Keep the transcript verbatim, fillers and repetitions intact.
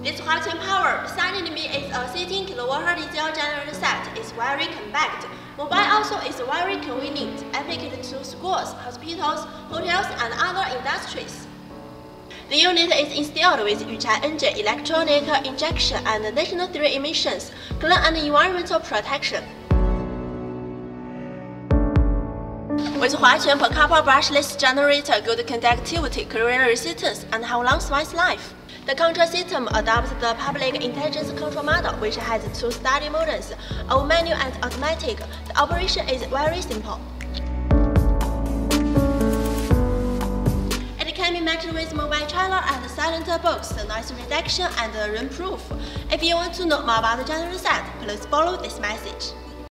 This high-power Silent Me is a sixteen kilowatt diesel generator set. It's very compact. Mobile also is very convenient, applicable to schools, hospitals, hotels, and other industries. The unit is installed with hqgenerator electronic injection and National three emissions, clean and environmental protection. With hqgen per copper brushless generator, good conductivity, corrosion resistance, and have long service life. The control system adopts the public intelligence control model, which has two study modes, of manual and automatic. The operation is very simple. It can be matched with mobile charger and silent box, noise reduction, and rainproof. If you want to know more about the generator set, please follow this message.